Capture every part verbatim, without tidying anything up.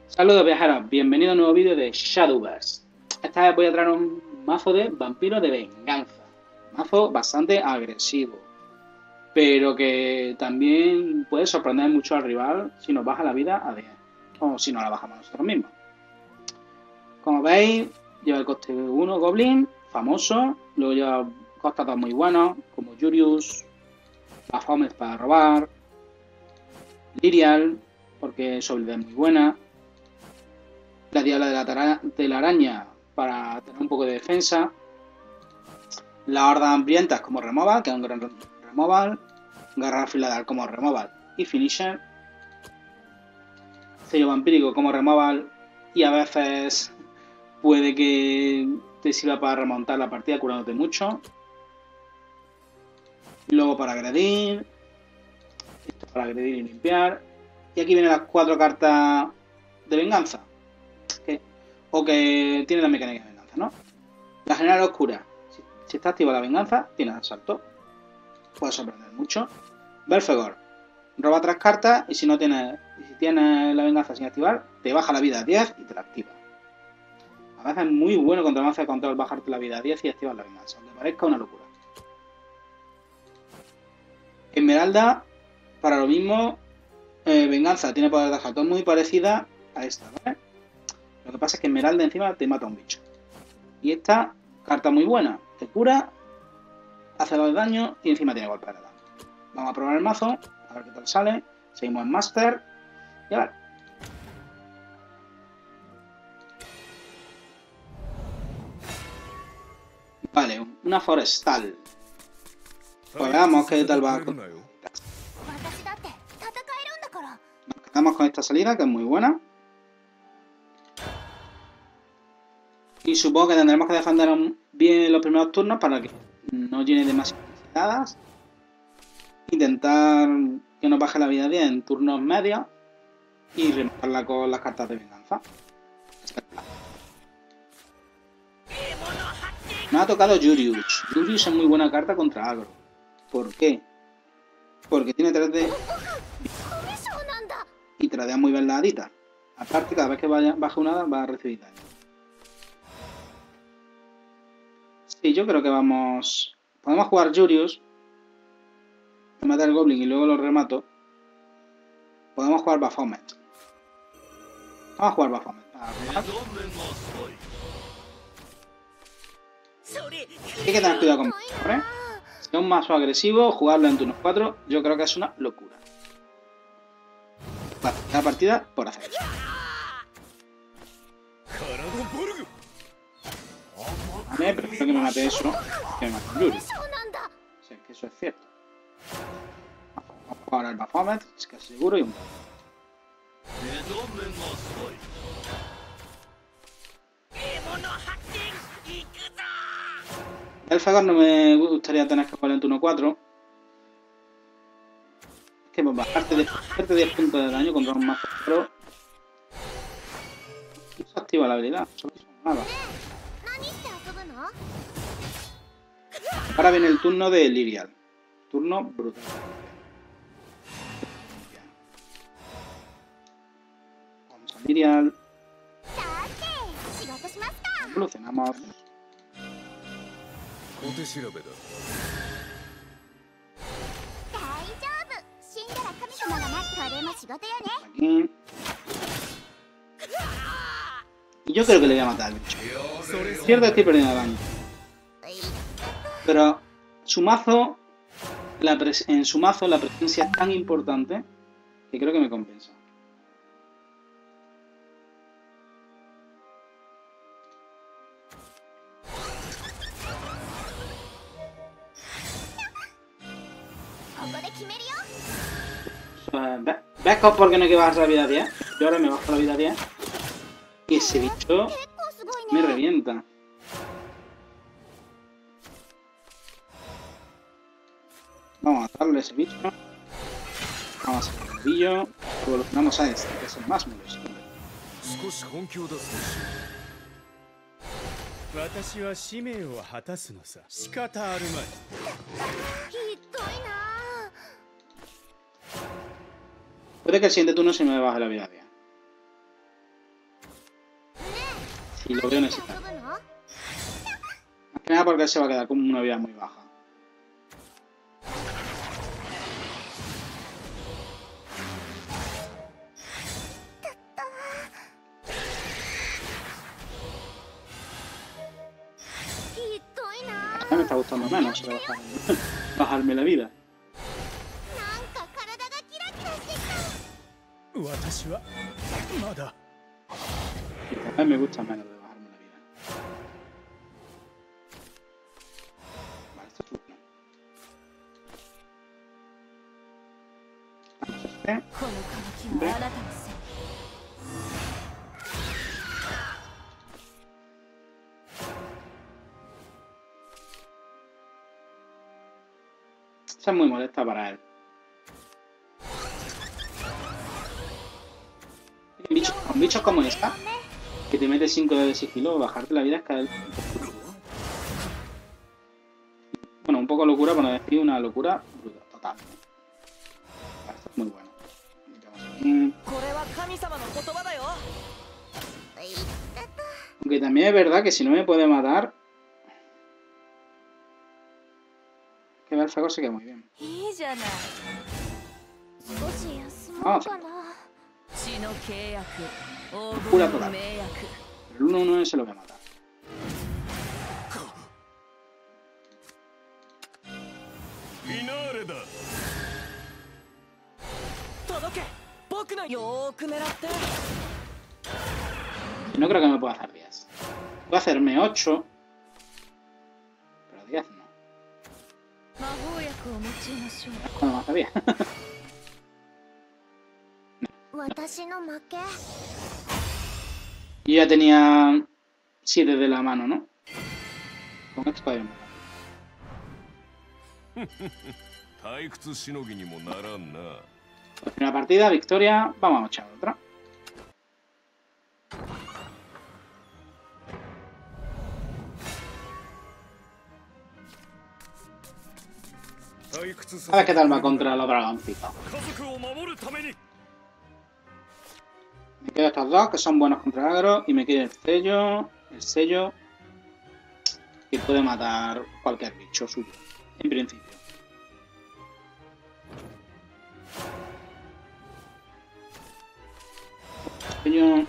Saludos viajeros, bienvenido a un nuevo vídeo de Shadowverse. Esta vez voy a traer un mazo de vampiros de venganza. Mazo bastante agresivo, pero que también puede sorprender mucho al rival si nos baja la vida a diez, o si no la bajamos nosotros mismos. Como veis, lleva el coste uno Goblin, famoso, luego lleva costas dos muy buenos, como Jurius, Baphomet para robar, Lyrial, porque su habilidad es muy buena, la Diabla de la, de la Araña para tener un poco de defensa, la Horda Hambrientas como Removal, que es un gran Removal, Garra Afilada como Removal y Finisher, Sello Vampírico como Removal y a veces puede que te sirva para remontar la partida curándote mucho. Luego para agredir, esto para agredir y limpiar. Y aquí vienen las cuatro cartas de venganza. Que, o que tiene la mecánica de venganza, ¿no? La General Oscura. Si, si está activa la venganza, tienes asalto. Puede sorprender mucho. Belfegor. Roba tres cartas y si no tienes, si tienes la venganza sin activar, te baja la vida a diez y te la activa. A veces es muy bueno contra el mazo de control bajarte la vida a diez y activar la venganza, aunque parezca una locura. Esmeralda, para lo mismo, eh, venganza tiene poder de asalto muy parecida a esta, ¿vale? Lo que pasa es que Esmeralda encima te mata a un bicho. Y esta, carta muy buena, te cura, hace dos de daño y encima tiene golpe de daño. Vamos a probar el mazo, a ver qué tal sale. Seguimos en Master y a ver. Vale, una forestal. Pues veamos qué tal va. Nos quedamos con esta salida, que es muy buena. Y supongo que tendremos que defender bien los primeros turnos para que no llene demasiadas necesidades. Intentar que nos baje la vida diez en turnos medios y rematarla con las cartas de venganza. Me ha tocado Jurius. Jurius es muy buena carta contra agro. ¿Por qué? Porque tiene tres de... y tradea muy bien la hadita. Aparte, cada vez que vaya, baje una hada va a recibir daño. Sí, yo creo que vamos... Podemos jugar Jurius. Matar al Goblin y luego lo remato. Podemos jugar Baphomet. Vamos a jugar Baphomet. Hay que tener cuidado con esto, ¿eh? Si es un mazo agresivo, jugarlo en turnos cuatro, yo creo que es una locura. Vale, la partida por hacer. Vale, prefiero que me mate eso que me mate un Yuri. Sé que eso es cierto. Vamos a jugar al Baphomet, es que es seguro y un... El Fagor no me gustaría tener que jugar en turno cuatro. Es que pues bajarte de, bajarte diez puntos de daño contra un mazo pro. No se activa la habilidad, solo nada. Ahora viene el turno de Lyrial. Turno brutal. Vamos a Lyrial. Evolucionamos. Aquí. Y yo creo que le voy a matar al bicho. Cierto, estoy perdiendo daño. Pero su mazo, la en su mazo la presencia es tan importante que creo que me compensa. ¿Ves por qué no hay que bajarse la vida a diez? Yo ahora me bajo la vida a diez y ese bicho me revienta. Vamos a darle ese bicho. Vamos a hacer el billo. Evolucionamos a este, que es el más molesto. Puede que el siguiente turno se me baje la vida a diez. Y lo veo necesario. Más que nada porque él se va a quedar con una vida muy baja. Ya me está gustando menos bajarme, bajarme la vida. Y cada vez me gusta menos de bajarme la vida. Vale, esto es bueno. Vamos a hacer. Esa es muy molesta para él. Bichos, con bichos como esta, que te mete cinco de sigilo, bajarte la vida es caer. Bueno, un poco locura, para no decir una locura brutal, total. Esto es muy bueno. Mm. Aunque también es verdad que si no me puede matar, que Belfago se queda muy bien. Vamos a hacer. Cura total. Pero el uno uno se lo voy a matar. No creo que me pueda hacer diez. Voy a hacerme ocho. Pero diez no. Cuando me hace diez. Y ya tenía siete de la mano, ¿no? Con esto todavía no. Primera partida, victoria. Vamos a echar otra. A ver qué tal va contra los dragoncitos. Me quedo estos dos que son buenos contra el agro y me queda el sello, el sello que puede matar cualquier bicho suyo, en principio. Sello.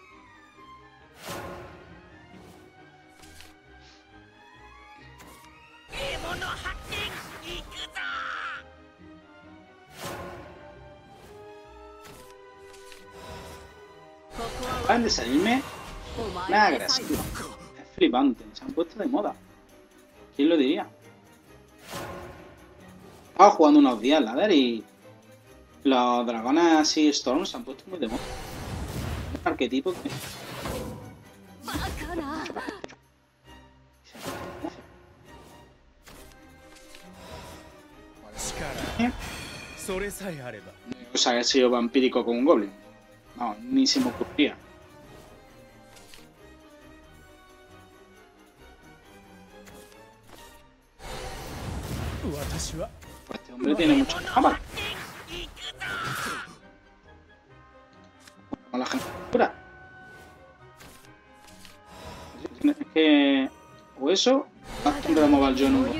Acaban de salirme una agresiva. Es flipante, se han puesto de moda. ¿Quién lo diría? Estaba jugando unos días ladder y los dragones así Storm se han puesto muy de moda. Un arquetipo que... O sea, que ha sido vampírico con un goblin. No, ni se me ocurría. Este hombre tiene mucha cámara. Con la gente pura. Es que... O eso... Bastante de mover yo en un...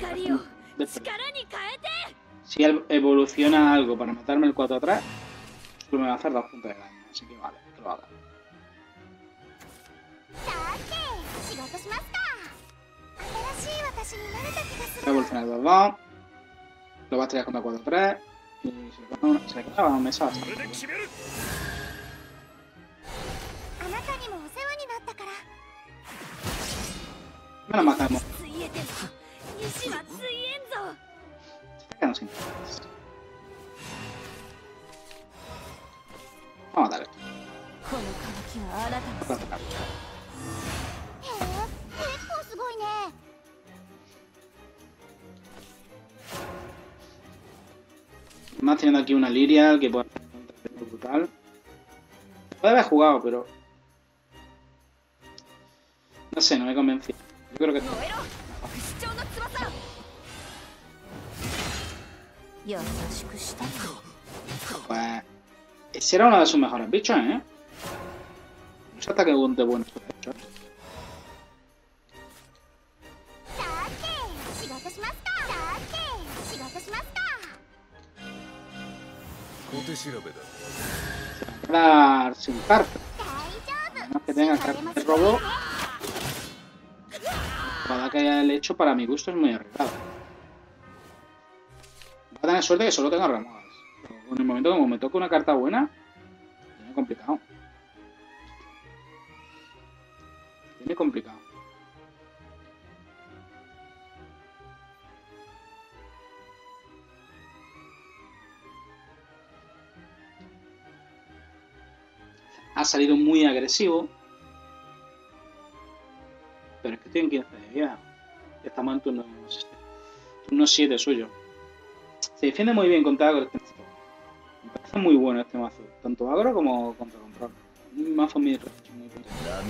Si evoluciona algo para matarme el cuatro atrás, solo me va a hacer dos puntos de daño. Así que vale, que lo haga. Voy a evolucionar dos dos. Lo va a estrellar contra cuatro tres. Y se le queda una, se le queda una mesa bastante. Me lo matamos. Se está quedando sin puntos. Vamos a matar esto. Vamos a atacar. Más teniendo aquí una Lyrial que puede ser muy brutal. Puede haber jugado, pero... No sé, no me convencí. Yo creo que... Pues... Ese era uno de sus mejores bichos, ¿eh? Mucho ataque de buenos, de hecho. Se va a quedar sin carta. A menos que tenga carta de robo. La jugada que haya hecho para mi gusto es muy arriesgada. Va a tener suerte que solo tenga remodas. Pero en el momento como me toque una carta buena, tiene complicado. Tiene complicado. Ha salido muy agresivo. Pero es que estoy en quince de vida. Estamos en turno, turno siete suyo. Se defiende muy bien contra agro este mazo. Me parece muy bueno este mazo. Tanto agro como contra control. Un mazo muy muy potente.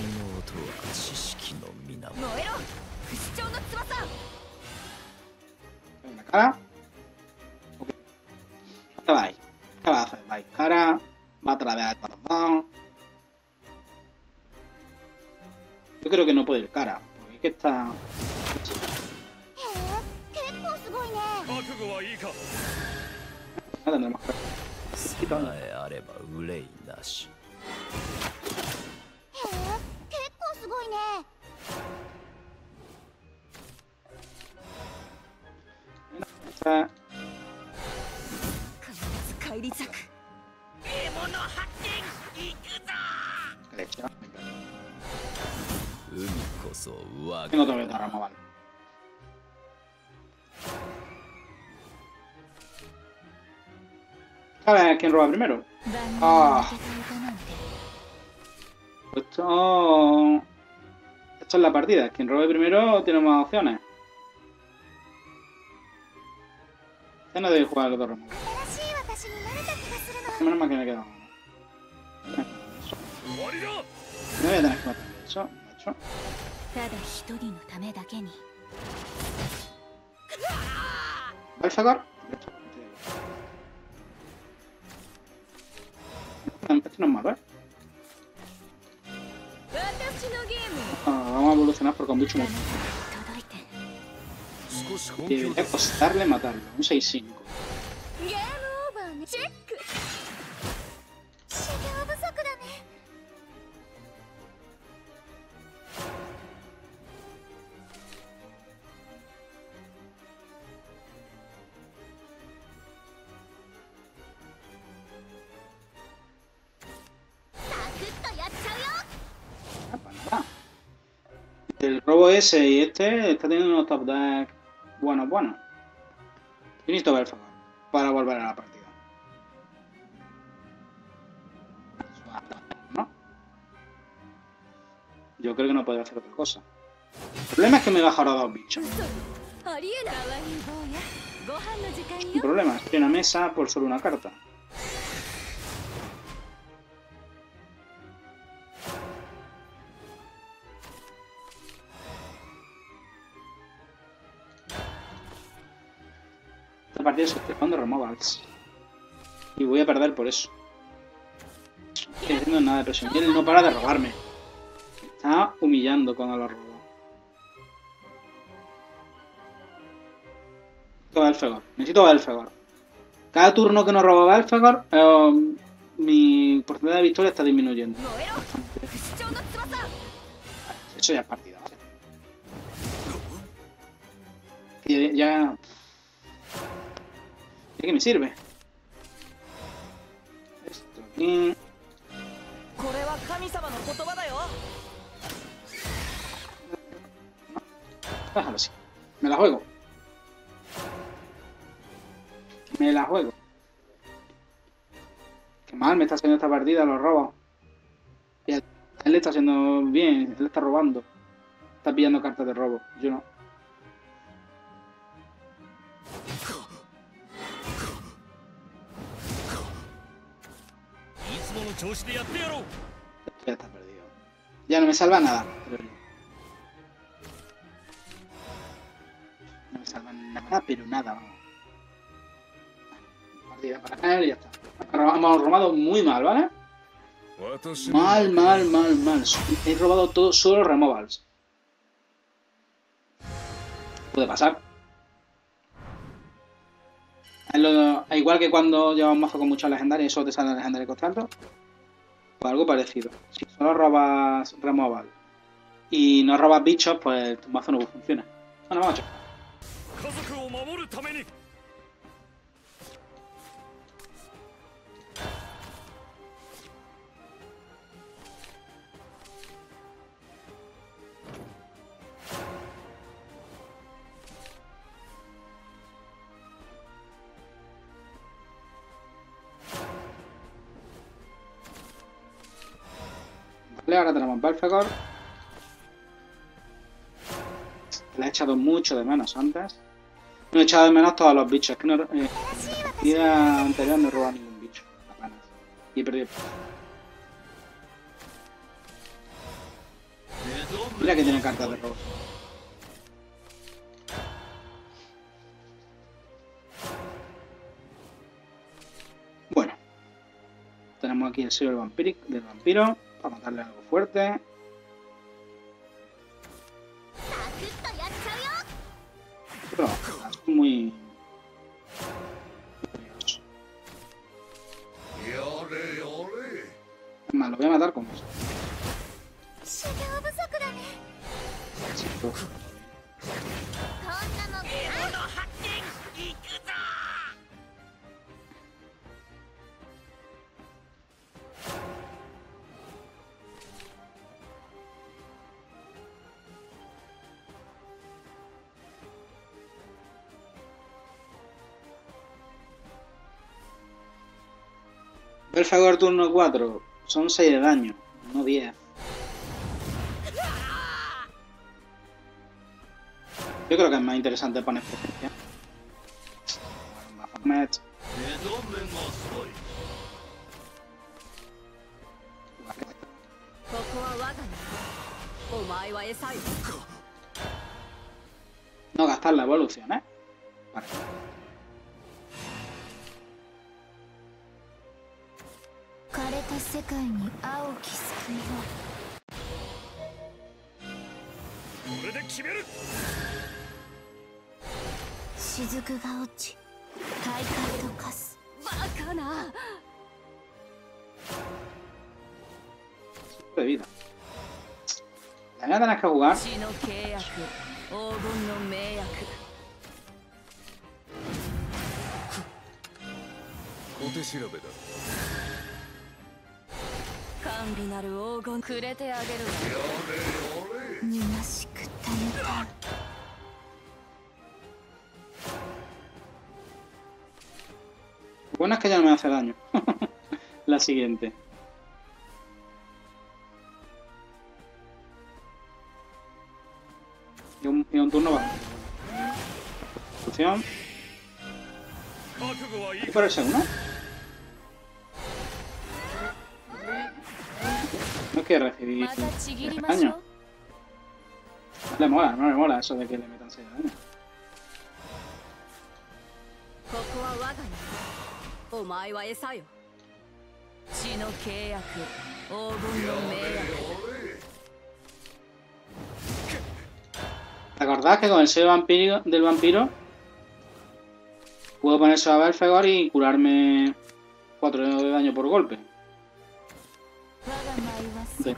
En la cara. Ok. ¿Qué va ahí? ¿Qué va a hacer? Va a ir cara. Va a traer para los dos. Yo creo que no puede ir cara. Porque es que está... No tendremos que... Esta... ¿Qué leche? Tengo todavía otra rama, vale. A ver quién roba primero. Ah. Esto... Esto es la partida. Quien robe primero tiene más opciones. Ya no debe jugar los dos ramos. Menos mal que me queda uno. Me voy a tener que matar. Eso, macho. ¿Balfagor? Esto no es malo, ¿eh? Ah, vamos a evolucionar porque un bicho muy... Y debería costarle matarlo. Un seis cinco. El robo ese y este está teniendo unos top deck buenos, buenos. Y necesito ver el favor para volver a la partida. ¿No? Yo creo que no podría hacer otra cosa. El problema es que me he bajado a dos bichos. El problema es que hay una mesa por solo una carta. Esta partida se está jugando removals. Y voy a perder por eso. No estoy haciendo nada de presión. Y él no para de robarme. Me está humillando cuando lo robo. Necesito Belfegor. Necesito Belfegor. Cada turno que no robo Belfegor, eh, mi porcentaje de victoria está disminuyendo. Eso ya es partida, ¿vale? Y ya... ¿De qué me sirve? Esto aquí... Déjalo así. Me la juego. Me la juego. Qué mal me está haciendo esta partida, los robos. Y él le está haciendo bien, él está robando. Está pillando cartas de robo, yo no. Esto ya está perdido. Ya no me salva nada. Pero... No me salva nada, pero nada, vamos. Partida para él y ya está. Hemos robado muy mal, ¿vale? Mal, mal, mal, mal. He robado todo, solo removals. Puede pasar. Es lo- es igual que cuando llevas un mazo con muchas legendarias y solo te sale la legendaria constante. Pues algo parecido. Si solo robas removal y no robas bichos, pues tu mazo no funciona. Bueno, vamos a echar. 家族を守るために Vale, ahora tenemos Belfegor. Le he echado mucho de menos antes. No he echado de menos todos los bichos. Es que no, eh, en la partida anterior no he robado ningún bicho. Apenas. Y he perdido. Mira que tiene cartas de robo. Bueno. Tenemos aquí el sello del vampiro, del vampiro para matarle algo fuerte. Pero es muy... Es más, lo voy a matar con eso. Sí, pues. Belfegor turno cuatro. Son seis de daño, no diez. Yo creo que es más interesante poner potencia. Match. No gastar la evolución, ¿eh? Vale. De vida. La voy a tener que jugar. 小手調べだ。 甘美なる黄金くれてあげるわ。虚しくためた。 Bueno, es que ya no me hace daño. La siguiente. Y un, y un turno va. Opción. Y por el segundo. No quiere recibir daño. No le mola, no le mola eso de que le metan seis de daño. お前は餌よ。血の契約、黄金の迷惑。 ¿Te acordás que con el sello vampiro, del vampiro puedo poner eso a Belfegor y curarme cuatro de daño por golpe? Sí.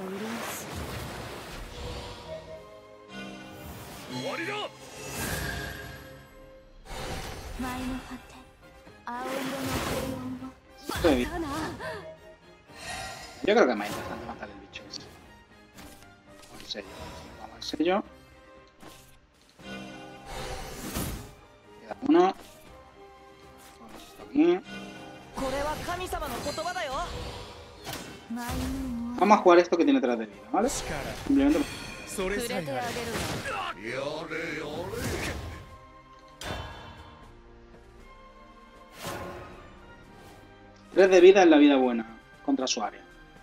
Yo creo que es más interesante matar el bicho ese. Con el sello. Vamos al sello. Queda uno. Vamos esto aquí. Vamos a jugar esto que tiene tres de vida, ¿vale? Simplemente. tres de vida en la vida buena contra su área.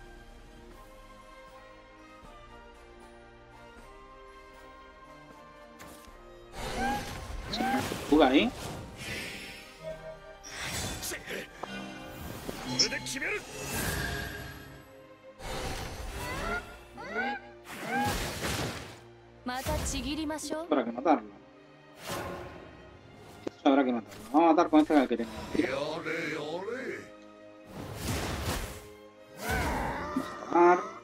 Fuga ahí. Habrá que matarlo. Esto habrá que matarlo. Vamos a matar con este que tengo. Vamos a acabar.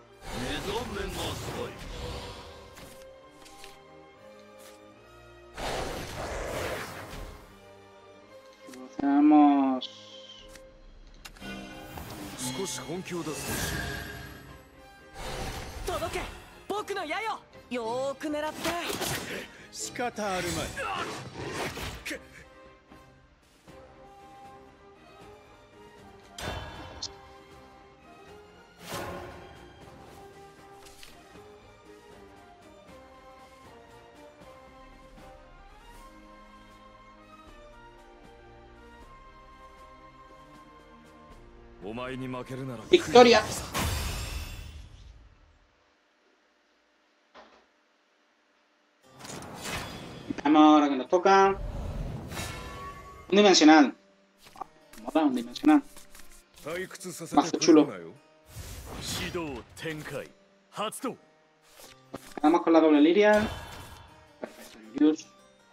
Evolucionamos. 少し本気を出すとしよ届け僕の矢よよーく狙って仕方あるまい。 う。お前に負けるなら ¡Victoria! Vamos ahora que nos toca. Un dimensional. Mola, un dimensional. 退屈させマスてく chulo. るなよ。指導展開発動。 Vamos con la doble Lyrian. Perfecto, Julius.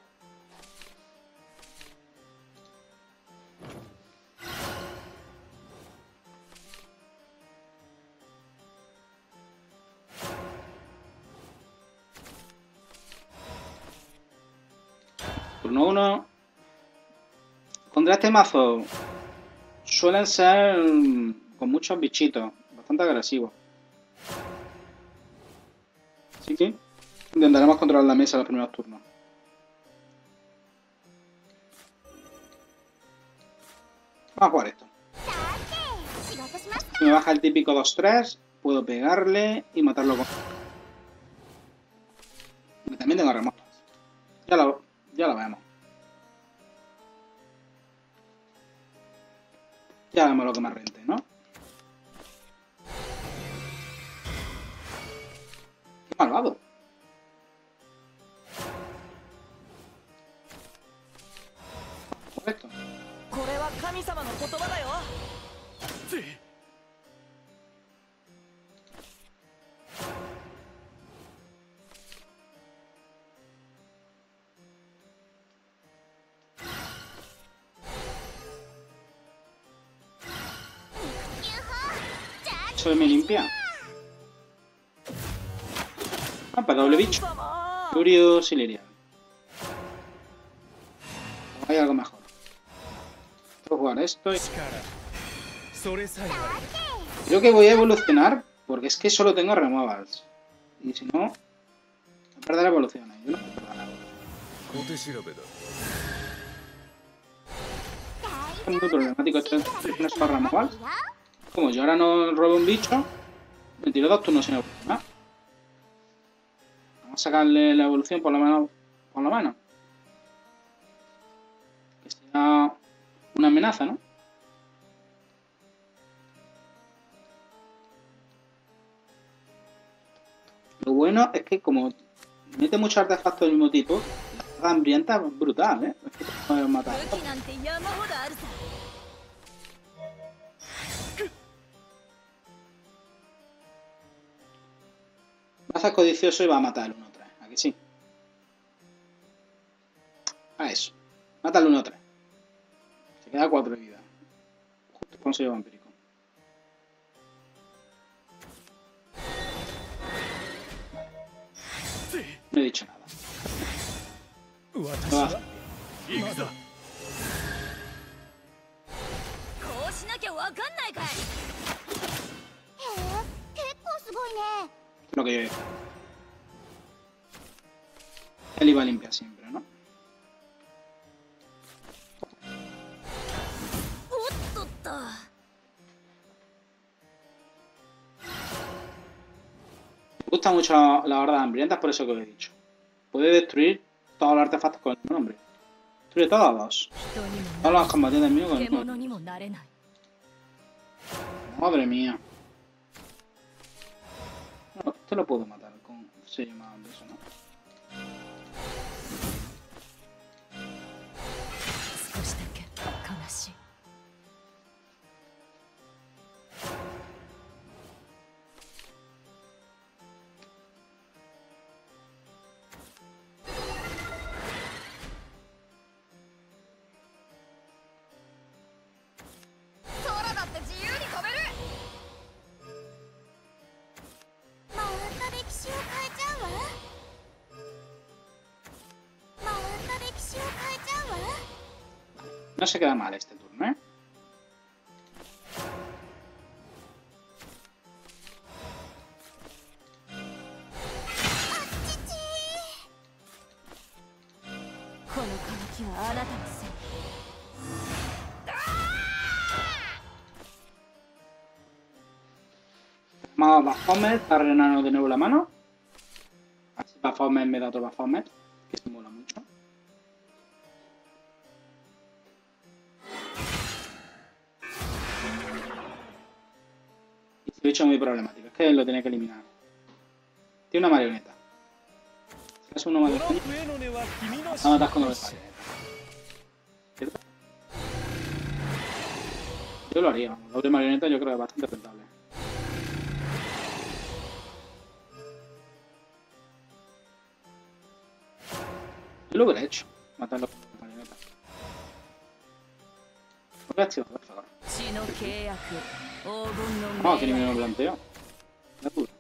Turno uno. Contra este mazo suelen ser mm, con muchos bichitos, bastante agresivos. Así que intentaremos controlar la mesa en los primeros turnos. Vamos a jugar esto. Si me baja el típico dos tres, puedo pegarle y matarlo con... Y también tengo remotas. Ya lo, ya lo vemos. Ya vemos lo que me rente, ¿no? ¡Qué malvado! Correcto. これは神様の言葉だよ Eso me limpia. Ah, para doble bicho. 様 Curious y Lyrian. Hay algo mejor. Puedo jugar esto y... 力それさえあれば Creo que voy a evolucionar porque es que solo tengo removals. Y si no, voy a perder evoluciones. Yo no puedo perder nada. 小手調べだ。 Es muy problemático esto de no solo removals. Como yo ahora no robo un bicho, me tiro dos turnos sin evolucionar. Vamos a sacarle la evolución por lo menos. Por lo menos. Que sea una amenaza, ¿no? Lo bueno es que como mete muchos artefactos del mismo tipo, la saga hambrienta es brutal, ¿eh? Es que te puedes matar. 武器なんて山ほどあるさ Va a ser codicioso y va a matar el uno tres. ¿A que sí? A eso. Mata el uno tres. Se queda cuatro de vida. Justo con sello vampírico. No he dicho nada. 私 Va. は行くぞ。 こうしなきゃわかんないかいへえ、結構すごいね。 Lo que yo digo. Él iba a limpiar siempre, ¿no? おっとっと Me gusta mucho la, la horda hambrientas, por eso que os he dicho. Puede destruir todos los artefactos con el mismo nombre. Destruye todos. 人にも Todos los combatientes míos con el mismo 獣 nombre. にもなれない Madre mía. No, esto lo puedo matar con sello más de eso, ¿no? 少しだけ悲しい行 No se queda mal este turno, ¿eh? Vamos a Baphomet para rellenarnos de nuevo la mano. Así Baphomet me da otro Baphomet, que esto mola mucho. Y este bicho es muy problemático, es que lo tenía que eliminar. Tiene una marioneta. Si es una marioneta, vamos a matar con los marionetas. ¿Cierto? Yo lo haría, vamos. Doble marioneta yo creo que es bastante rentable. Yo lo hubiera hecho, matarlo con la marioneta. Lo voy a activar, por favor. Ah, que ni me lo planteo. La puta.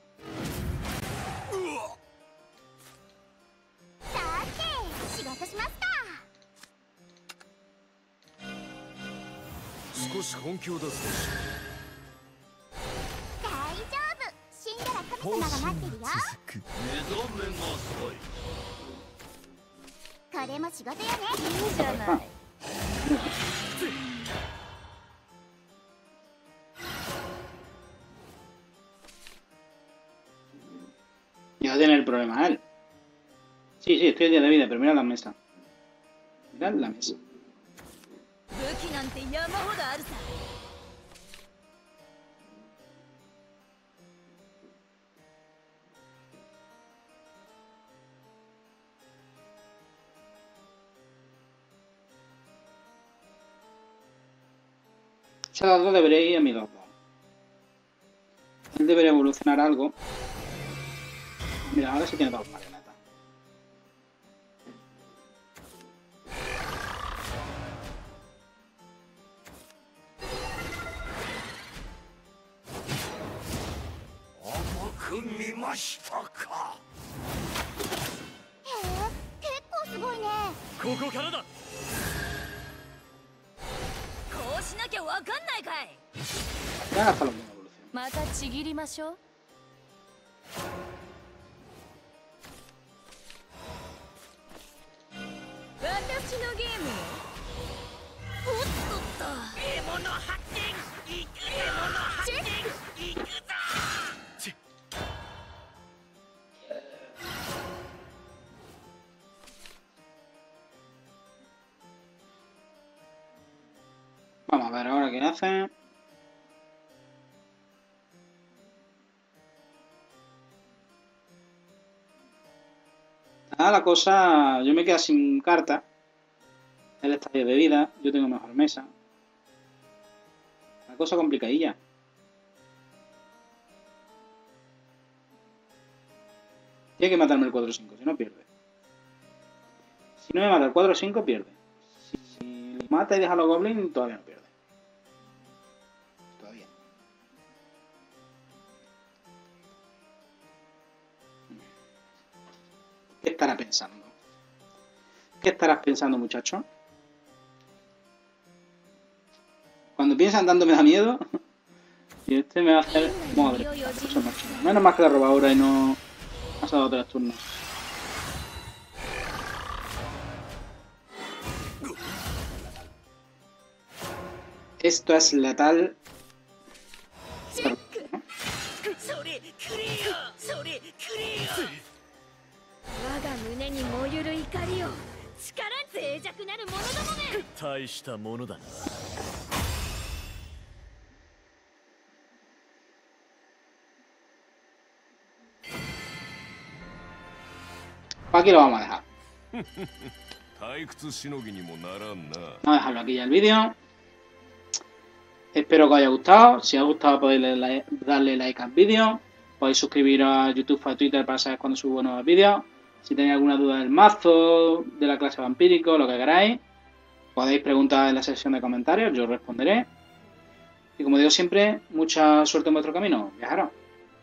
Ya tiene el problema él. Sí, sí, estoy en día de vida, pero mira la mesa. Mirad la mesa. Esas dos debería ir a mi dos. Él debería evolucionar algo. Mira, ahora sí tiene dos marionetas. Ya hasta lo mismo evolución. 私のゲームよ。おっとっと。獲物発見。行く獲物発見。行くぞ。チッ。 Vamos a ver ahora qué hace. Ah, la cosa, yo me quedo sin carta. Él está de vida, yo tengo mejor mesa. La cosa complicadilla. Tiene que matarme el cuatro cinco, si no pierde. Si no me mata el cuatro cinco, pierde. Si, si lo mata y deja a los goblins, todavía no pierde. Todavía. ¿Qué estará pensando? ¿Qué estarás pensando, muchacho? Cuando piensan tanto me da miedo. Y este me va a hacer... Madre, eso no es chido. Menos mal que la roba ahora y no... Ha dado tres turnos. Esto es letal. ¿No? 我が胸に燃ゆる怒りを力脆弱なるものどもめ。 大したものだな。 Aquí lo vamos a dejar. 退屈しのぎにもならんな。 Vamos a dejarlo aquí ya el vídeo. Espero que os haya gustado. Si os ha gustado podéis darle like, darle like al vídeo. Podéis suscribiros a YouTube o a Twitter para saber cuando subo nuevos vídeos. Si tenéis alguna duda del mazo, de la clase vampírico, lo que queráis, podéis preguntar en la sección de comentarios, yo os responderé. Y como digo siempre, mucha suerte en vuestro camino. Viajaros.